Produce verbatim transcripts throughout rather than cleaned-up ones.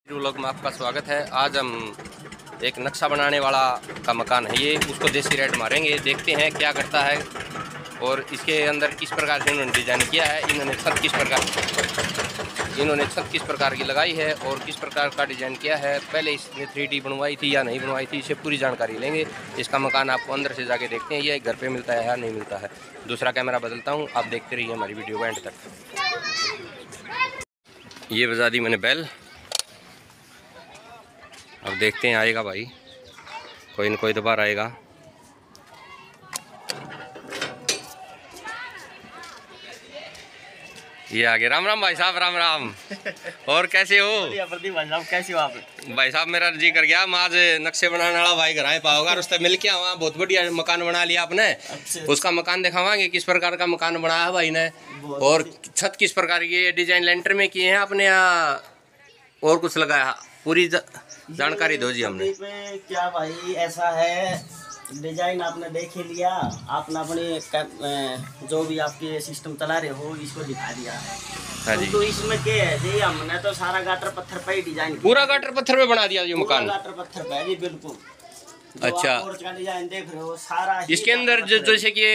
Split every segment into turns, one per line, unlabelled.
Vlog में आपका स्वागत है। आज हम एक नक्शा बनाने वाला का मकान है, ये उसको देसी रेड मारेंगे, देखते हैं क्या करता है और इसके अंदर किस प्रकार से इन्होंने डिज़ाइन किया है। इन्होंने छत किस प्रकार इन्होंने छत किस प्रकार की लगाई है और किस प्रकार का डिज़ाइन किया है, पहले इसने थ्री डी बनवाई थी या नहीं बनवाई थी, इसे पूरी जानकारी लेंगे। इसका मकान आपको अंदर से जाके देखते हैं, ये घर पे मिलता है या नहीं मिलता है। दूसरा कैमरा बदलता हूँ, आप देखते रहिए हमारी वीडियो को एंड तक। ये बजा दी मैंने बैल, अब देखते हैं आएगा भाई, कोई न कोई तो बार आएगा। ये आगे। राम राम भाई साहब, राम राम। और कैसे हो?
प्रदीप भाई साहब, कैसे हो आप?
भाई साहब मेरा जी कर गया, मैं आज नक्शे बनाने वाला भाई घर आए पाओगा, उससे मिल के वहाँ बहुत बढ़िया मकान बना लिया आपने।
अच्छा।
उसका मकान दिखावांगे किस प्रकार का मकान बनाया है भाई ने, और छत किस प्रकार की डिजाइन लेंटर में किए हैं आपने या और कुछ लगाया, पूरी जानकारी दो जी हमने।
क्या भाई, ऐसा है, डिजाइन आपने देख ही लिया, आपने अपने जो भी आपके सिस्टम चला रहे हो इसको दिखा दिया है।
हाँ जी।
तो इसमें क्या है जी, हमने तो सारा गाटर पत्थर पे ही डिजाइन,
पूरा गाटर पत्थर पे बना दिया ये मकान?
गाटर पत्थर पे जी, बिल्कुल।
अच्छा,
पोर्च का डिजाइन देख रहे हो सारा
इसके अंदर जैसे कि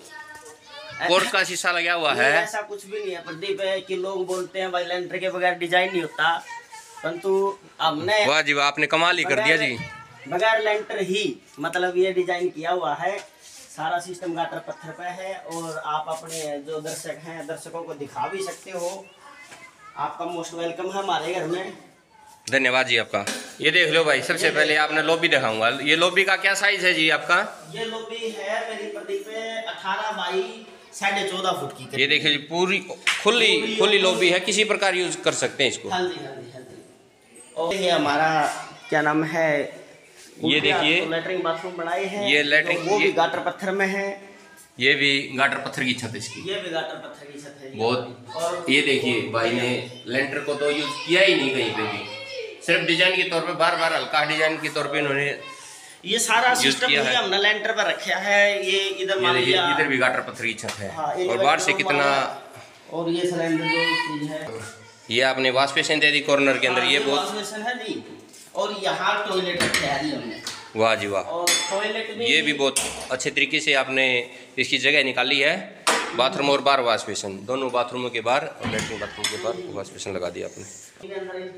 पोर्च का शीशा लगा हुआ है,
ऐसा कुछ भी नहीं है प्रदीप है कि लोग बोलते हैं भाई लेंटर के बगैर डिजाइन नहीं होता, परंतु हमने
वाह जी वाह, आपने कमाल ही कर दिया जी।
बगैर लेंटर ही मतलब ये डिजाइन किया हुआ है, सारा सिस्टम गाटर पत्थर पे है। और आप अपने जो दर्शक हैं, दर्शकों को दिखा भी सकते हो। आपका मोस्ट वेलकम है हमारे घर में।
धन्यवाद जी आपका। ये देख लो भाई, सबसे पहले आपने लॉबी दिखाऊंगा। ये लॉबी का क्या साइज है जी आपका?
ये लॉबी है मेरी प्रदीप अठारह बाई साढ़े चौदह फुट की।
ये देखिए जी, पूरी खुली खुली लॉबी है, किसी प्रकार यूज कर सकते हैं इसको।
हाँ जी, हाँ जी, हाँ जी। और ये हमारा क्या नाम है,
ये देखिए
लेटरिंग बाथरूम बनाए हैं।
ये लेटरिंग,
वो भी गाटर पत्थर में है।
ये भी गाटर पत्थर की छत इसकी,
ये भी गाटर पत्थर की छत है
बहुत।
और
ये देखिए भाई ने लेंटर को तो यूज किया ही नहीं कहीं पे भी, सिर्फ डिजाइन के तौर पे, बार बार हल्का डिजाइन के तौर पे इन्होंने
ये सारा सिस्टम ही हमने लेंटर पर रखा है। ये इधर मान लिया,
इधर भी गाटर पत्थर की छत है।
हाँ,
और बाहर से कितना,
और ये सिलेंडर जो चीज है,
ये आपने वॉश बेसिन दे दी कॉर्नर के अंदर।
हाँ,
ये
वॉश
बहुत
बेसिन है जी। और यहाँ टॉयलेट रखा है जी हमने।
वाह जी वाह।
और टॉयलेट में
ये भी बहुत अच्छे तरीके से आपने इसकी जगह निकाली है। बाथरूम और बाहर वॉश बेसिन, दोनों बाथरूमों के बाहर और लेटरिन बाथरूम के बाहर वॉश बेसिन लगा दिया आपने।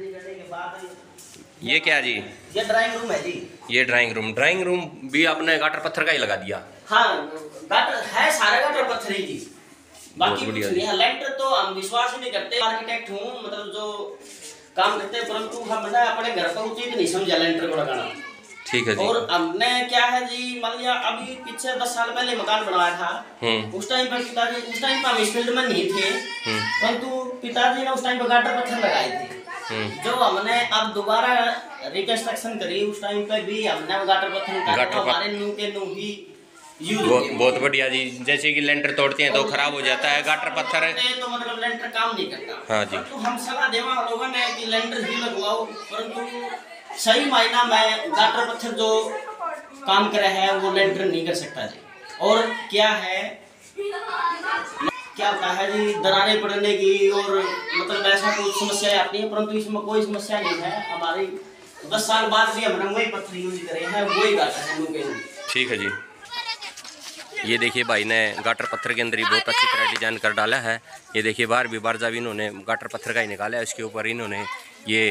ये क्या जी?
ये ड्राइंग रूम है जी।
ये ड्राइंग रूम, ड्राइंग रूम भी आपने गाटर पत्थर का ही लगा दिया?
हाँ, गाटर है, सारे गाटर पत्थर ही जी, बाकी कुछ नहीं है। लेंटर तो हम विश्वास ही नहीं करते, आर्किटेक्ट हूँ, मतलब जो काम करते हैं, परंतु हमने अपने घर पर उचित नहीं समझा लेंटर को लगाना।
ठीक है जी।
और हमने क्या है जी, मान लिया अभी पीछे दस साल पहले मकान बनवाया था, उस टाइम पर पिताजी, उस टाइम पर हम इस फील्ड में नहीं थे, परंतु पिताजी ने उस टाइम पर गाटर पत्थर लगाए थे। जो हमने अब दोबारा रिकंस्ट्रक्शन करी, उस टाइम पे भी हमने गाटर पत्थर तो हमारे न्यू के न्यू ही यूज।
बहुत बहुत बढ़िया जी। जैसे कि लेंटर तोड़ते हैं तो खराब हो जाता है, गाटर पत्थर है
तो मतलब लेंटर काम नहीं करता।
हाँ जी।
तो हम सलाह देवा लोगों ने कि लेंटर ही लगवाओ, परंतु सही मायना में गाटर पत्थर जो काम करे है वो लेंटर नहीं कर सकता जी। और क्या है, क्या होता है जी, दरारें पड़ने की और मतलब ऐसा कोई समस्या आती है, परंतु इसमें कोई समस्या नहीं है। हमारी दस साल बाद भी हमने वही पत्थर यूज करे हैं, वही गाटर है।
ठीक है जी। ये देखिए भाई ने गाटर पत्थर के अंदर ही बहुत अच्छी तरह डिजाइन कर डाला है। ये देखिए बाहर भी बारजा भी इन्होंने गाटर पत्थर का ही निकाला है, उसके ऊपर इन्होंने ये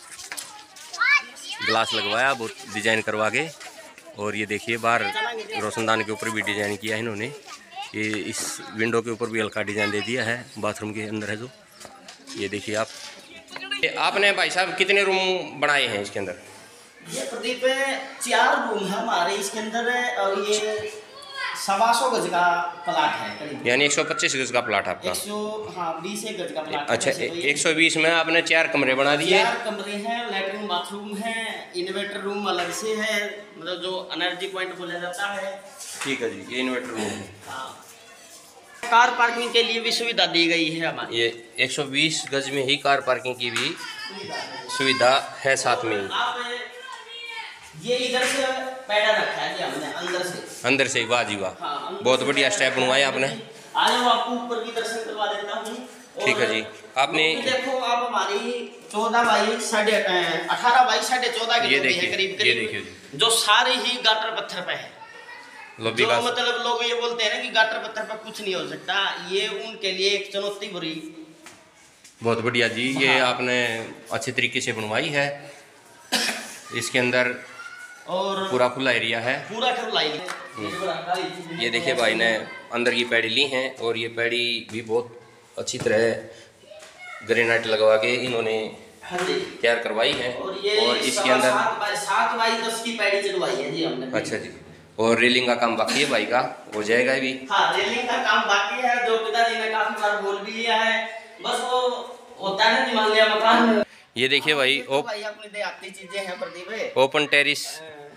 ग्लास लगवाया बहुत डिजाइन करवा के। और ये देखिए बाहर रोशनदान के ऊपर भी डिजाइन किया है इन्होंने। ये इस विंडो के ऊपर भी हल्का डिजाइन दे दिया है, बाथरूम के अंदर है जो। ये देखिए आप, आपने भाई साहब कितने रूम बनाए हैं इसके अंदर?
ये प्रदीप चार रूम है हमारे इसके अंदर, और ये सवा सौ गज का प्लाट है,
यानी एक सौ पच्चीस गज का प्लाट आपका?
एक सौ हाँ बीस एक गज का प्लाट।
अच्छा, एक सौ बीस में आपने चार कमरे बना दिए?
चार कमरे हैं, लेटरिन बाथरूम है, इन्वर्टर रूम अलग से है, मतलब जो एनर्जी पॉइंट बोला जाता है।
ठीक है जी, ये इन्वर्टर रूम है।
हाँ, कार पार्किंग के लिए भी सुविधा दी गई है हमारी।
ये एक सौ बीस गज में ही कार पार्किंग की भी सुविधा है साथ में ही।
आप ये इधर से पैडा रखा है जी हमने, अंदर से
अंदर से। वाह जी वाह,
हाँ,
बहुत बढ़िया स्टेप बनवाया आपने।
आज आपको ऊपर भी दर्शन करवा देता हूँ।
ठीक है जी। आपने
देखो आप हमारी चौदह बाई साढ़े अठारह बाई साढ़े चौदह की
ये
लोबी है
देखिए,
करीब
ये
करीब,
देखिए जी।
जो सारे ही गाटर पत्थर पे है।
लोबी
जो
का
मतलब लोग ये बोलते हैं ना कि गाटर पत्थर पे कुछ नहीं हो सकता, ये उनके लिए एक चुनौती भरी।
बहुत बढ़िया जी। ये
हाँ।
आपने अच्छे तरीके से बनवाई है। इसके अंदर
और
पूरा खुला एरिया है।
पूरा खुला
ये देखिए भाई ने अंदर की पैड़ी ली हैं और ये पैड़ी भी बहुत अच्छी तरह ग्रेनाइट लगवा के इन्होंने तैयार करवाई है।
और, ये
और इसके अंदर
सात बाई दस की पैड़ी चलवाई है जी हमने।
अच्छा जी। और रेलिंग का काम बाकी है भाई का, हो जाएगा भी।
हाँ, रेलिंग का काम बाकी है, जो पिताजी ने काफी बार बोल भी लिया है, बस वो होता है ना मान लिया मकान।
ये देखिए भाई,
तो भाई अपनी देहाती चीजें हैं प्रदीप,
ओपन टेरिस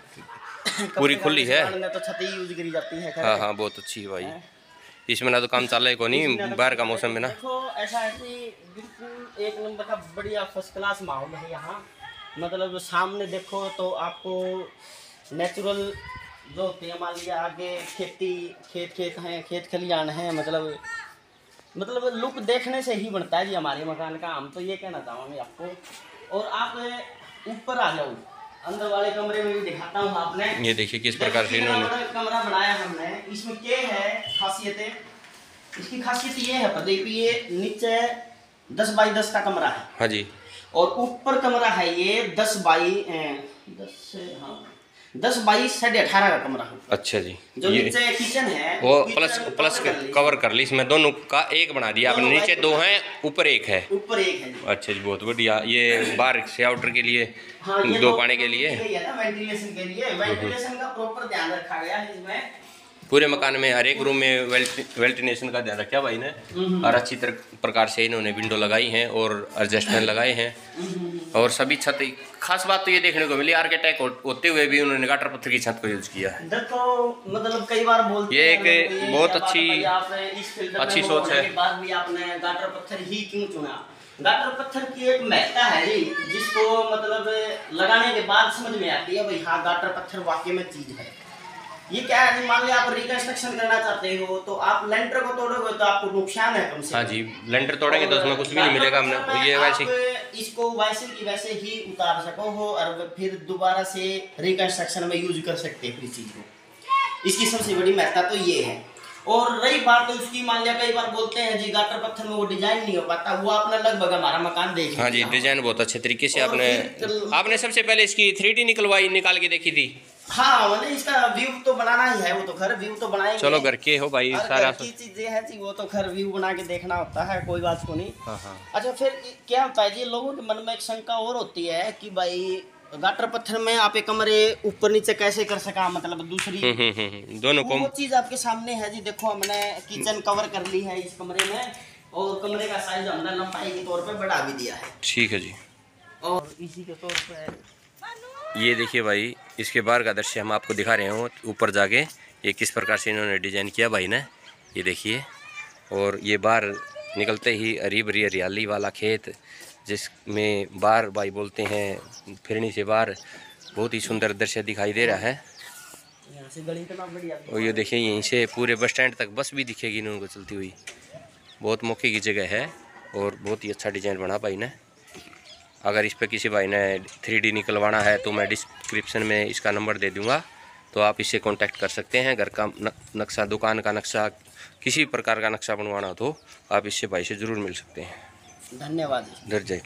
पूरी खुली है
तो छत ही यूज करी जाती है।
हाँ हाँ, बहुत अच्छी है भाई। इसमें ना तो काम चल रहा है को नहीं, बाहर का मौसम में ना।
देखो ऐसा है कि बिल्कुल एक नंबर का बढ़िया फर्स्ट क्लास माहौल है यहाँ। मतलब सामने देखो तो आपको नेचुरल जो होते हैं, मान लिया आगे खेती खेत खेत हैं, खेत खलियान हैं, मतलब मतलब लुक देखने से ही बनता है जी हमारे मकान का। हम तो ये कहना चाहूँगे आपको। और आप ऊपर आ जाओ, अंदर वाले कमरे में भी दिखाता हूँ आपने।
ये देखिए किस प्रकार से इन्होंने
कमरा बनाया हमने। इसमें क्या है खासियतें, इसकी खासियत ये है प्रदीप, ये नीचे दस बाई दस का कमरा है।
हाँ जी।
और ऊपर कमरा है ये दस बाई दस हाँ दस बाई साढ़े अठारह का कमरा है।
अच्छा जी।
जो
ये
नीचे किचन है
वो प्लस प्लस कवर कर ली, इसमें दोनों का एक बना दिया आपने। नीचे दो हैं, ऊपर एक है।
ऊपर एक है।
अच्छा जी, बहुत बढ़िया। ये बाहर से आउटर के लिए,
हाँ, ये
दो पाने के लिए,
वेंटिलेशन के लिए, वेंटिलेशन का प्रॉपर ध्यान रखा गया है इसमें।
पूरे मकान में हर एक रूम में वेंटिलेशन का ध्यान रखा भाई ने। और अच्छी तरह प्रकार से इन्होंने विंडो लगाई हैं और एडजस्टमेंट लगाए हैं। और सभी छत, खास बात तो ये देखने को मिली, आर्किटेक्ट होते हुए भी उन्होंने गाटर पत्थर की छत को यूज किया है।
देखो मतलब कई बार बोलते
ये
हैं
एक बहुत अच्छी अच्छी सोच है।
बाद भी आपने गाटर पत्थर ही क्यों चुना? गाटर पत्थर की एक महत्ता है जी, जिसको मतलब लगाने के बाद समझ में आती है भाई हाँ गाटर पत्थर वाकई में चीज है। ये क्या है, मान लिया आप रिकंस्ट्रक्शन करना चाहते हो तो आप लेंटर को तोड़ोगे तो आपको नुकसान है कम से कम। हाँ
जी, लेंटर तोड़ेंगे तो उसमें कुछ भी नहीं मिलेगा हमने। ये वैसे
इसको वैसे की वैसे ही उतार सको हो और फिर दोबारा से रिकंस्ट्रक्शन में यूज कर सकते हैं इस चीज को। इसकी सबसे बड़ी महत्ता तो ये है। और रही बात तो उसकी, मान लिया कई बार बोलते हैं जी गाटर पत्थर में वो डिजाइन नहीं हो पाता, वो आपने लगभग हमारा मकान देख लिया।
हाँ जी, डिजाइन बहुत अच्छे तरीके से आपने आपने सबसे पहले इसकी थ्री डी निकलवाई, निकाल के देखी थी।
हाँ, मैंने इसका व्यू तो बनाना ही है, वो तो घर व्यू तो बनाएंगे।
चलो घर के हो भाई, सारा
की चीजें हैं जी, वो तो घर व्यू बना के देखना होता है, कोई बात को नहीं।
हाँ हाँ।
अच्छा, फिर क्या होता है जी, लोगों के मन में एक शंका और होती है कि भाई गाटर पत्थर में आप एक कमरे ऊपर नीचे कैसे कर सका, मतलब दूसरी
हुँ, हुँ, हुँ, दोनों को
वो चीज आपके सामने है जी। देखो हमने किचन कवर कर ली है इस कमरे में, और कमरे का साइज हमने लंबाई के तौर पे बढ़ा भी दिया है।
ठीक है जी।
और इसी के तौर पे
ये देखिए भाई, इसके बाहर का दृश्य हम आपको दिखा रहे हो ऊपर जाके। ये किस प्रकार से इन्होंने डिजाइन किया भाई ने, ये देखिए। और ये बाहर निकलते ही हरी भरी हरियाली वाला खेत, जिसमें बाहर भाई बोलते हैं फिरनी से बाहर बहुत ही सुंदर दृश्य दिखाई दे रहा है।
यहाँ से गली इतना बढ़िया।
और ये देखिए, यहीं से पूरे बस स्टैंड तक बस भी दिखेगी इन्होंने चलती हुई। बहुत मौके की जगह है और बहुत ही अच्छा डिजाइन बना भाई ने। अगर इस पर किसी भाई ने थ्री डी निकलवाना है तो मैं डिस्क्रिप्शन में इसका नंबर दे दूंगा, तो आप इससे कांटेक्ट कर सकते हैं। घर का नक्शा, दुकान का नक्शा, किसी प्रकार का नक्शा बनवाना हो तो आप इससे भाई से ज़रूर मिल सकते हैं।
धन्यवाद।
धैर्य।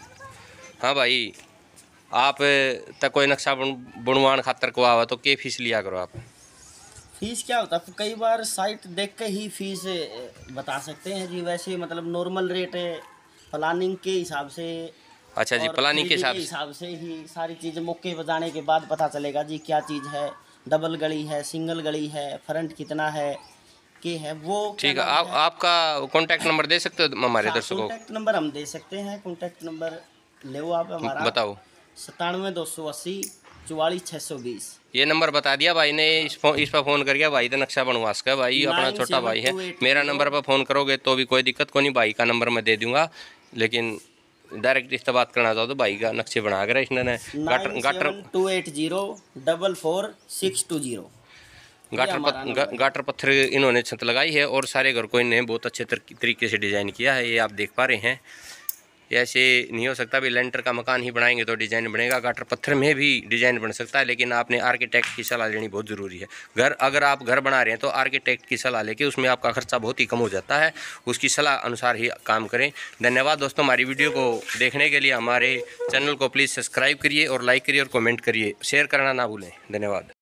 हाँ भाई, आप तक कोई नक्शा बनवान खातर को आवा तो क्या फीस लिया करो आप?
फीस क्या होता है, कई बार साइट देख के ही फीस बता सकते हैं जी। वैसे मतलब नॉर्मल रेट प्लानिंग के हिसाब से।
अच्छा जी, प्लानिंग के हिसाब
हिसाब से ही सारी चीज़ें मौके पर जाने के बाद पता चलेगा जी क्या चीज़ है, डबल गली है, सिंगल गली है, फ्रंट कितना है, के है वो।
ठीक है, आप आपका कॉन्टैक्ट नंबर दे सकते हो हमारे दर्शकों को?
कॉन्टैक्ट नंबर हम दे सकते हैं। कॉन्टैक्ट नंबर ले आप हमारा,
बताओ।
सतानवे दो सौ अस्सी चौवालीस छः सौ बीस।
ये नंबर बता दिया भाई ने। इस फोन इस पर फ़ोन करके भाई तो नक्शा बनवा सका। भाई अपना छोटा भाई है। मेरा नंबर पर फ़ोन करोगे तो भी कोई दिक्कत को नहीं, भाई का नंबर मैं दे दूंगा। लेकिन डायरेक्ट इस बात करना चाहो तो भाई का नक्शे बना कर इसने गाटर गाटर
two eight zero double four six two zero.
गाटर पत्थर गाटर पत्थर इन्होंने छत लगाई है और सारे घर को इन्हें बहुत अच्छे तरीके से डिज़ाइन किया है। ये आप देख पा रहे हैं, ऐसे नहीं हो सकता भी लेंटर का मकान ही बनाएंगे तो डिज़ाइन बनेगा। गाटर पत्थर में भी डिज़ाइन बन सकता है, लेकिन आपने आर्किटेक्ट की सलाह लेनी बहुत ज़रूरी है। घर अगर आप घर बना रहे हैं तो आर्किटेक्ट की सलाह लेके उसमें आपका खर्चा बहुत ही कम हो जाता है, उसकी सलाह अनुसार ही काम करें। धन्यवाद दोस्तों, हमारी वीडियो को देखने के लिए हमारे चैनल को प्लीज़ सब्सक्राइब करिए और लाइक करिए और कमेंट करिए, शेयर करना ना भूलें। धन्यवाद।